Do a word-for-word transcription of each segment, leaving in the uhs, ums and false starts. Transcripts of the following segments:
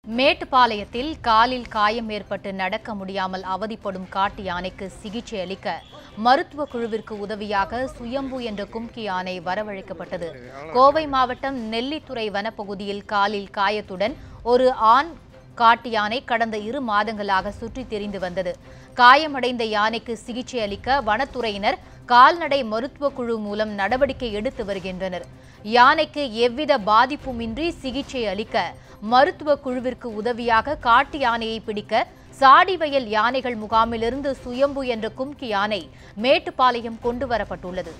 மேட்டுப்பாளையத்தில் காலில் காயம் ஏற்பட்டு நடக்க முடியாமல் அவதிப்படும் காட்டு யானைக்கு சிகிச்சை அளிக்க மருத்துவ குழுவிற்கு உதவியாக சுயம்பு என்ற கும்கி யானை வரவழைக்கப்பட்டது. கோவை மாவட்டம் நெல்லித்துறை வனப்பகுதியில் காலில் காயத்துடன் ஒரு ஆண் காட்டு யானை கடந்த இரு மாதங்களாக சுற்றித் திரிந்து வந்தது. காயமடைந்த யானைக்கு சிகிச்சை அளிக்க வனத்துறையினர் கால்நடை மருத்துவ குழு மூலம் நடவடிக்கை எடுத்து வருகின்றனர். யானைக்கு எவ்வித பாதிப்புமின்றி சிகிச்சை அளிக்க மருத்துவ குழுவிற்கு உதவியாக காட்டு யானையை பிடிக்க சாடிவயல் யானைகள் முகாமிலிருந்து சுயம்பு என்ற கும்கி யானை மேட்டுப்பாளையம் கொண்டு வரப்பட்டுள்ளது.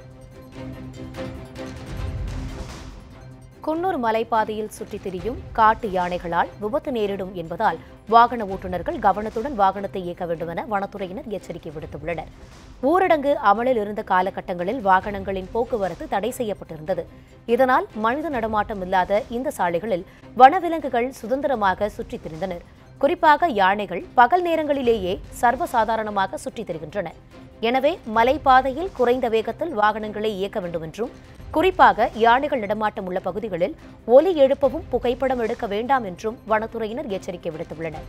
குன்னூர் மலைப்பாதையில் சுற்றித் திரியும் காட்டு யானைகளால் விபத்து நேரிடும் என்பதால் வாகன ஓட்டுநர்கள் கவனத்துடன் வாகனத்தை இயக்க வேண்டும் என வனத்துறையினர் எச்சரிக்கை விடுத்துள்ளனர். ஊரடங்கு அமலில் இருந்த காலகட்டங்களில் வாகனங்களின் போக்குவரத்து தடை செய்யப்பட்டிருந்தது. இதனால் மனித நடமாட்டம் இல்லாத இந்த சாலைகளில் வனவிலங்குகள் சுதந்திரமாக சுற்றித் திரிந்தனர். குறிப்பாக யானைகள் பகல் நேரங்களிலேயே சர்வசாதாரணமாக சுற்றித் திரிகின்றன. எனவே மலைப்பாதையில் குறைந்த வேகத்தில் வாகனங்களை இயக்க வேண்டும் என்றும், குறிப்பாக யானைகள் நடமாட்டம் உள்ள பகுதிகளில் ஒலி எழுப்பவும் புகைப்படம் எடுக்க வேண்டாம் என்றும் வனத்துறையினர் எச்சரிக்கை விடுத்துள்ளனர்.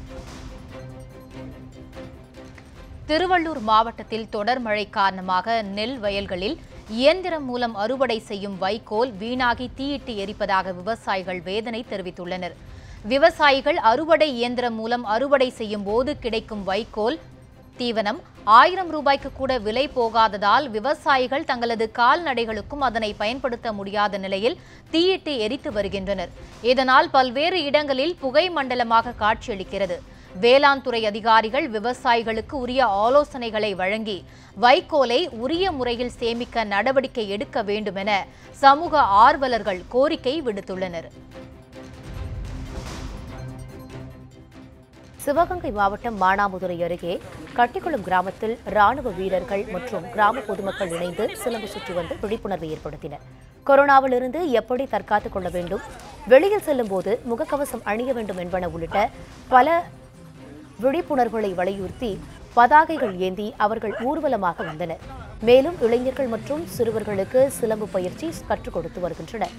திருவள்ளூர் மாவட்டத்தில் தொடர் மழை காரணமாக நெல் வயல்களில் இயந்திரம் மூலம் அறுவடை செய்யும் வைக்கோல் வீணாகி தீயிட்டு எரிப்பதாக விவசாயிகள் வேதனை தெரிவித்துள்ளனர். விவசாயிகள் அறுவடை இயந்திரம் மூலம் அறுவடை செய்யும் போது கிடைக்கும் வைக்கோல் தீவனம் ஆயிரம் ரூபாய்க்கு கூட விலை போகாததால் விவசாயிகள் தங்களது கால்நடைகளுக்கும் அதனை பயன்படுத்த முடியாத நிலையில் தீயிட்டு எரித்து வருகின்றனர். இதனால் பல்வேறு இடங்களில் புகை மண்டலமாக காட்சியளிக்கிறது. வேளாண் துறை அதிகாரிகள் விவசாயிகளுக்கு உரிய ஆலோசனைகளை வழங்கி வைக்கோலை உரிய முறையில் சேமிக்க நடவடிக்கை எடுக்க வேண்டும் என சமூக ஆர்வலர்கள் கோரிக்கை விடுத்துள்ளனர். சிவகங்கை மாவட்டம் மானாமதுரை அருகே கட்டிக்குளம் கிராமத்தில் ராணுவ வீரர்கள் மற்றும் கிராம பொதுமக்கள் இணைந்து சிலம்பு சுற்றி வந்து விழிப்புணர்வை ஏற்படுத்தினர். கொரோனாவிலிருந்து எப்படி தற்காத்துக் கொள்ள வேண்டும், வெளியில் செல்லும் போது முகக்கவசம் அணிய வேண்டும் என்பன உள்ளிட்ட பல விழிப்புணர்வுகளை வலியுறுத்தி பதாகைகள் ஏந்தி அவர்கள் ஊர்வலமாக வந்தனர். மேலும் இளைஞர்கள் மற்றும் சிறுவர்களுக்கு சிலம்பு பயிற்சி கற்றுக் கொடுத்து வருகின்றனர்.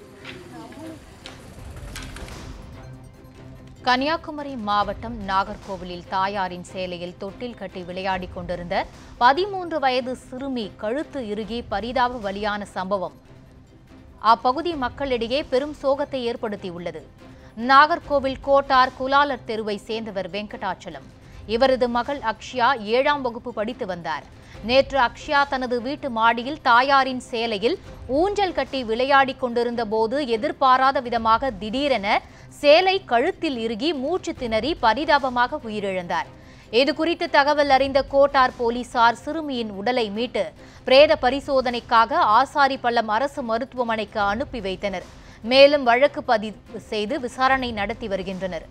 கன்னியாகுமரி மாவட்டம் நாகர்கோவிலில் தாயாரின் சேலையில் தொட்டில் கட்டி விளையாடிக் கொண்டிருந்த பதிமூன்று வயது சிறுமி கழுத்து இறுகி பரிதாப பலியான சம்பவம் அப்பகுதி மக்களிடையே பெரும் சோகத்தை ஏற்படுத்தியுள்ளது. நாகர்கோவில் கோட்டார் குலாலர் தெருவை சேர்ந்தவர் வெங்கடாச்சலம். இவரது மகள் அக்ஷயா ஏழாம் வகுப்பு படித்து வந்தார். நேற்று அக்ஷயா தனது வீட்டு மாடியில் தாயாரின் சேலையில் ஊஞ்சல் கட்டி விளையாடிக் கொண்டிருந்த போது எதிர்பாராத விதமாக திடீரென சேலை கழுத்தில் இறுகி மூச்சு திணறி பரிதாபமாக உயிரிழந்தார். இதுகுறித்து தகவல் அறிந்த கோட்டார் போலீசார் சிறுமியின் உடலை மீட்டு பிரேத பரிசோதனைக்காக ஆசாரிப்பள்ளம் அரசு மருத்துவமனைக்கு அனுப்பி வைத்தனர். மேலும் வழக்கு பதிவு செய்து விசாரணை நடத்தி வருகின்றனர்.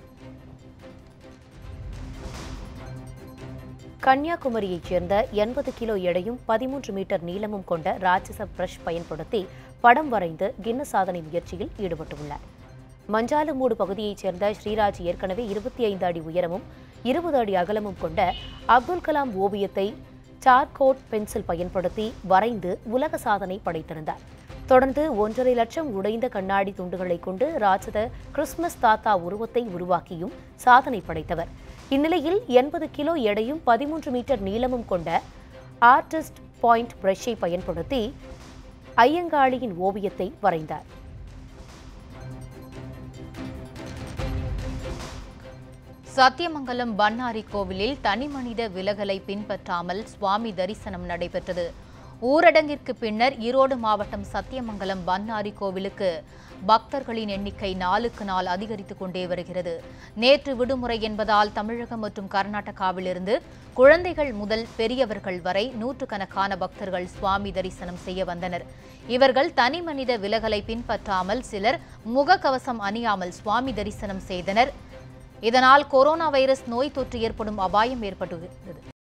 கன்னியாகுமரியைச் சேர்ந்த எண்பது கிலோ எடையும் பதிமூன்று மீட்டர் நீளமும் கொண்ட ராட்சச பிரஷ் பயன்படுத்தி படம் வரைந்து கின்னஸ் சாதனை முயற்சியில் ஈடுபட்டுள்ளார். மஞ்சாலுமூடு பகுதியைச் சேர்ந்த ஸ்ரீராஜ் ஏற்கனவே இருபத்தி ஐந்து அடி உயரமும் இருபது அடி அகலமும் கொண்ட அப்துல் கலாம் ஓவியத்தை சார்கோட் பென்சில் பயன்படுத்தி வரைந்து உலக சாதனை படைத்திருந்தார். தொடர்ந்து ஒன்றரை லட்சம் உடைந்த கண்ணாடி துண்டுகளை கொண்டு ராட்சத கிறிஸ்துமஸ் தாத்தா உருவத்தை உருவாக்கியும் சாதனை படைத்தவர். இந்நிலையில் எண்பது கிலோ எடையும் பதிமூன்று மீட்டர் நீளமும் கொண்ட ஆர்டிஸ்ட் பாயிண்ட் பிரஷை பயன்படுத்தி ஐயங்காளியின் ஓவியத்தை வரைந்தார். சத்தியமங்கலம் பண்ணாரி கோவிலில் தனிமனித விலகலை பின்பற்றாமல் சுவாமி தரிசனம் நடைபெற்றது. ஊரடங்கிற்கு பின்னர் ஈரோடு மாவட்டம் சத்தியமங்கலம் பண்ணாரி கோவிலுக்கு பக்தர்களின் எண்ணிக்கை நாளுக்கு நாள் அதிகரித்துக் கொண்டே வருகிறது. நேற்று விடுமுறை என்பதால் தமிழகம் மற்றும் கர்நாடகாவிலிருந்து குழந்தைகள் முதல் பெரியவர்கள் வரை நூற்றுக்கணக்கான பக்தர்கள் சுவாமி தரிசனம் செய்ய வந்தனர். இவர்கள் தனிமனித விலகலை பின்பற்றாமல் சிலர் முகக்கவசம் அணியாமல் சுவாமி தரிசனம் செய்தனர். இதனால் கொரோனா வைரஸ் நோய் தொற்று ஏற்படும் அபாயம் ஏற்பட்டுள்ளது.